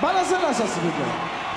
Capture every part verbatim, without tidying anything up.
Balancez là, ça, s'il vous plaît.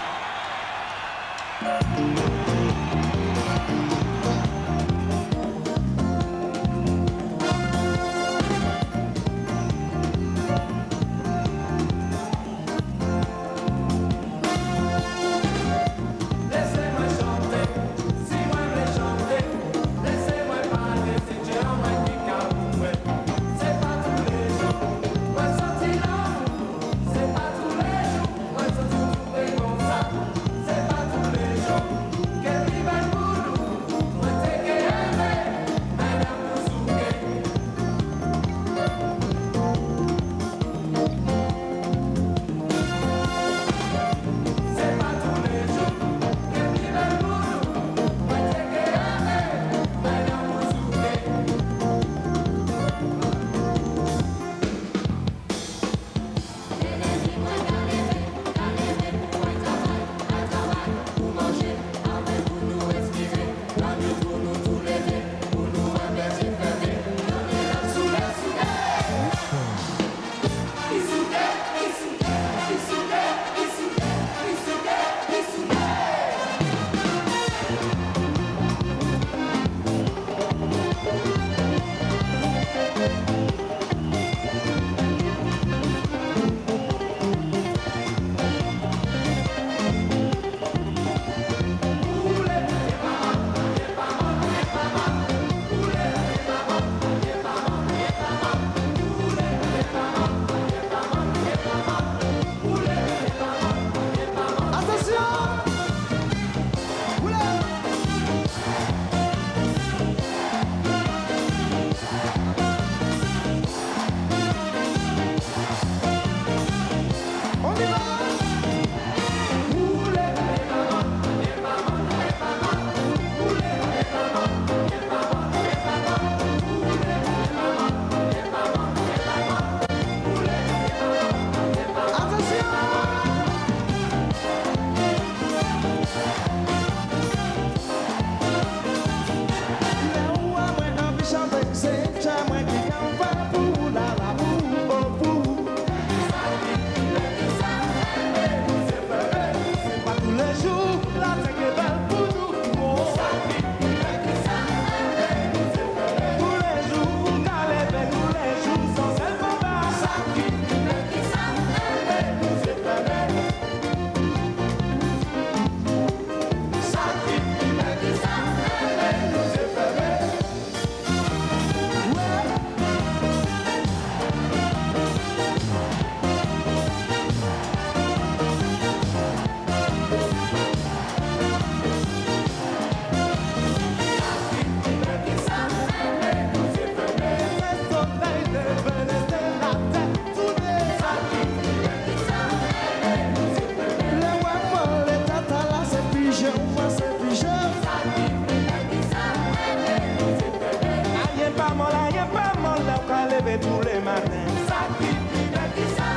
Tous les matins, ça qui qui ça,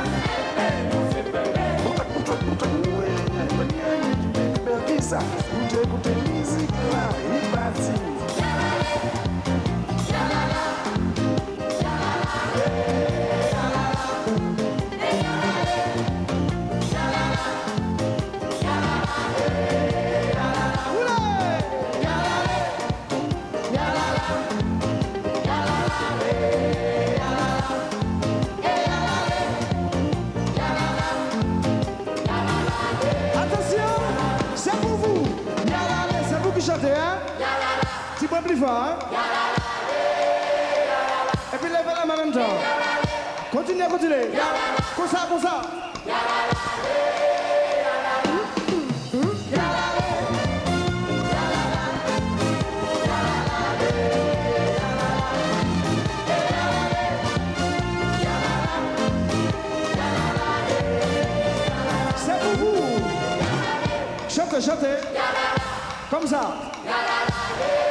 et ça, écoutez, écoutez, musique là, il est parti. Chantez, hein? Tu prends plus fort, hein? Et puis lève la main en même temps. Continuez, continuez. Comme ça, comme ça. C'est pour vous. Chantez, chantez. Comme ça.